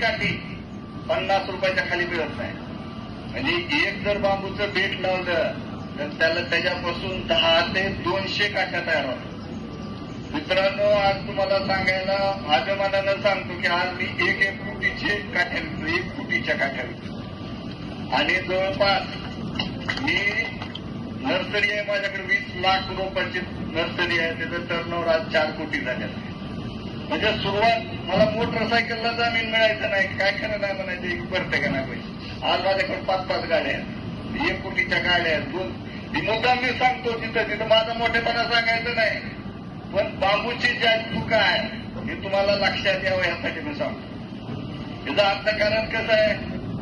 काठी 50 रुपयाच्या खाली मिळत नाही. म्हणजे एक जर बांबूचं बेट लावलं तर त्याला त्याच्यापासून 10 ते 200 काठ्या तयार होतात. मित्रांनो, आज तुम्हाला सांगायला अभिमानानं सांगतो की आज मी एक फुटीचे काठ्या विकतो, 1 फुटीच्या काठ्या विकतो. आणि जवळपास मी नर्सरी आहे माझ्याकडे 20 लाख रुपयाची नर्सरी आहे. त्याचं टर्नओव्हर आज 4 कोटी झालेलं आहे. म्हणजे सुरुवात मला मोटरसायकलला जमीन मिळायचं नाही, काय खरं नाही म्हणायचं, भरते का नाही पैसे. आज माझ्याकडे 5-5 गाड्या आहेत, 1 कोटीच्या गाड्या आहेत, 2. मुद्दाम मी सांगतो तिथं माझा मोठेपणा सांगायचं नाही, पण बांबूची ज्या चुका आहे हे तुम्हाला लक्षात यावं यासाठी मी सांगतो. याचं अर्थकारण कसं आहे,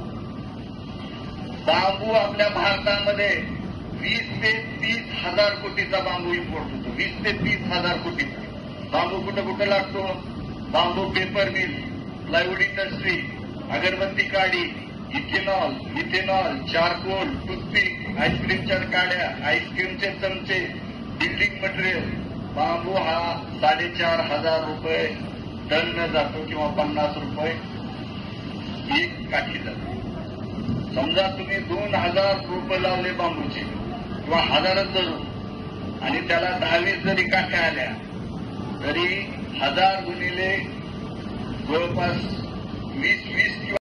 बांबू आपल्या भारतामध्ये 20 ते 30 हजार कोटीचा बांबू इम्पोर्ट होतो. 20 ते 30 हजार कोटीचा बांबू कुठं कुठं लागतो. Bamboo paper mill, plywood industry, अगरबत्ती काडी, इथेनॉल, चारकोल, टूथपिक, आईस्क्रीमच्या काड्या, आईस्क्रीमचे चमचे, बिल्डिंग मटेरियल. बांबू हा 4,500 रुपये टन जातो किंवा 50 रुपये 1 काठी जातो. समजा तुम्ही 2,000 रुपये लावले बांबूचे किंवा 1000च धरू आणि त्याला 10-20 जरी काठ्या आल्या तरी 1000 गुणिले जवळपास 20 किंवा